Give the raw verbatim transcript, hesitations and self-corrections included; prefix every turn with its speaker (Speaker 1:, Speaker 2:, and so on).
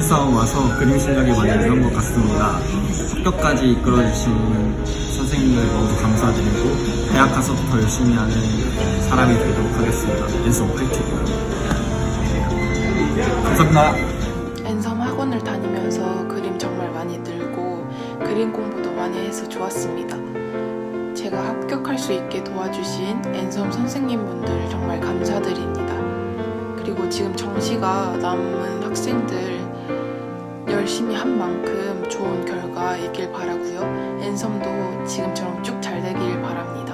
Speaker 1: 앤섬 와서 그림 실력이 많이 늘은 것 같습니다. 합격까지 이끌어주신 선생님들 모두 감사드리고 대학 가서도 더 열심히 하는 사람이 되도록 하겠습니다. 앤섬 화이팅! 감사합니다.
Speaker 2: 앤섬 학원을 다니면서 그림 정말 많이 늘고 그림 공부도 많이 해서 좋았습니다. 제가 합격할 수 있게 도와주신 앤섬 선생님분들 정말 감사드립니다. 그리고 지금 정시가 남은 학생들 열심히 한 만큼 좋은 결과 있길 바라고요. 앤섬도 지금처럼 쭉 잘 되길 바랍니다.